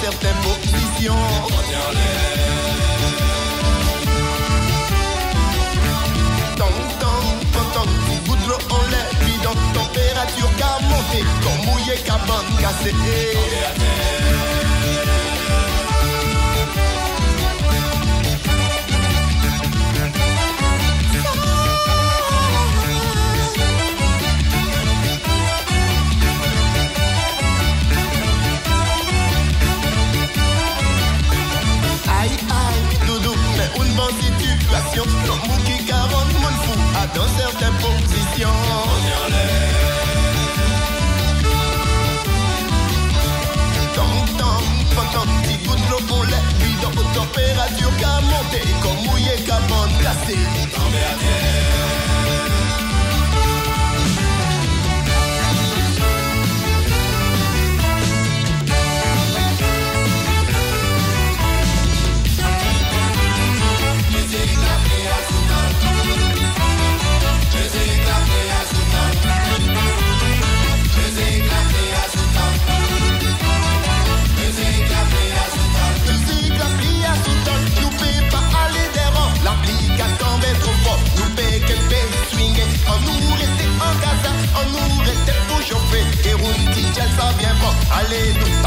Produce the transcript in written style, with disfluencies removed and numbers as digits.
certaines positions. Tant, petit bout de l'eau en l'air, bidon, température qu'a monté, comme mouillé qu'a bande cassée. Une bonne situation, l'homme qui caronne mon fou à dans certaines positions. Tant, petit bout de l'eau pour les bidons, température qu'a monté, comme mouillé qu'a bande cassée. On nous restait pour chauffer et roule ça vient pas. Allez nous